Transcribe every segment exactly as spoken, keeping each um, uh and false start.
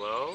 Hello?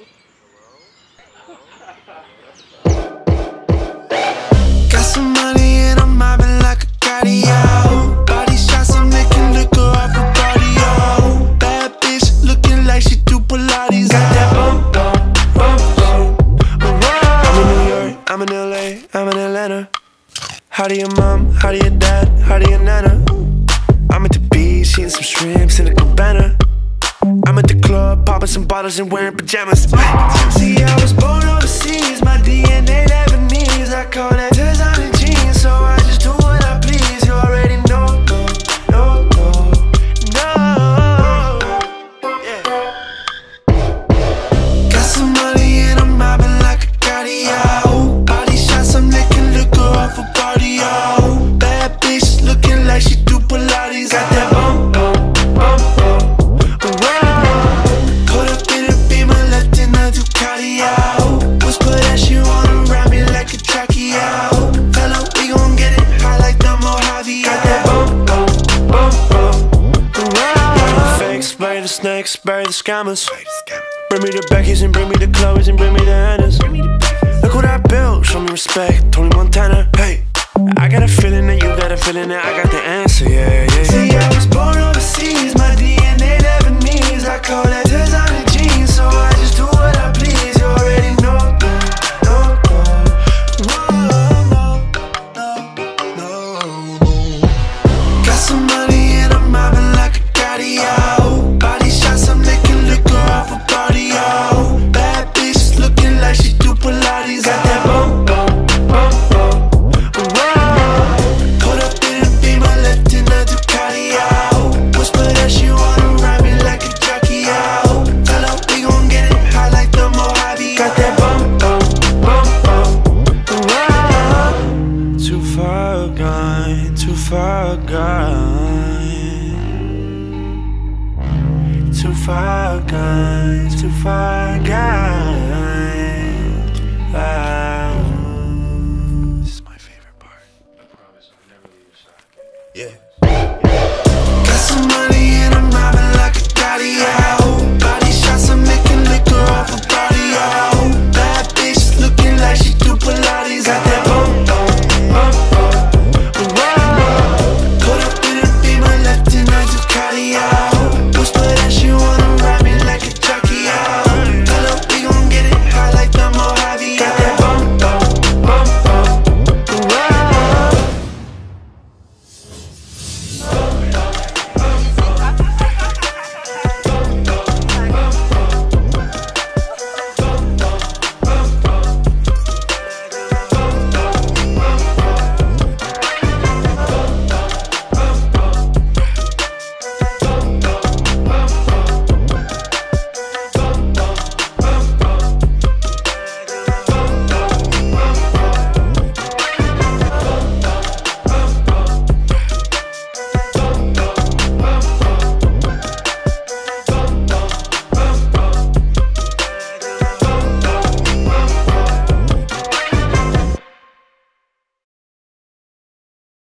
Got some money and I'm mobbing like a cardio. Body shots, I'm licking liquor off a cardio. Bad bitch looking like she do Pilates. Got that bump, bump, bump, bump. I'm in New York, I'm in L A, I'm in Atlanta. How do your mom, how do your dad, how do your nana? I'm at the beach, eating some shrimps in a cabana. I'm at the club, popping some bottles and wearing pajamas. See, I was born overseas, my D N A Lebanese. I call that designer jeans, so I just do what I please. You already know, no, no, no, no. Yeah. Got some money and I'm mobbing like a cardio. Body shots, I'm licking liquor off a cardio. Bad bitch looking like she do Pilates. Got that bump, bump, bump, bump. Caught up in a beam, I left in a Ducati out. Whisper that she wanna ride me like a trachea. Fella, we gon' get it high like the Mojave. Got that bump, bump, bump, bump. Fakes, bury the snakes, bury the scammers. Bring me the Beckys and bring me the Chloes and bring me the Annas. Look what I built, show me respect, Tony Montana. Hey, I got a feeling that you got a feeling that I got the answer, yeah, yeah. See, I was born overseas, my D N A Lebanese. I call that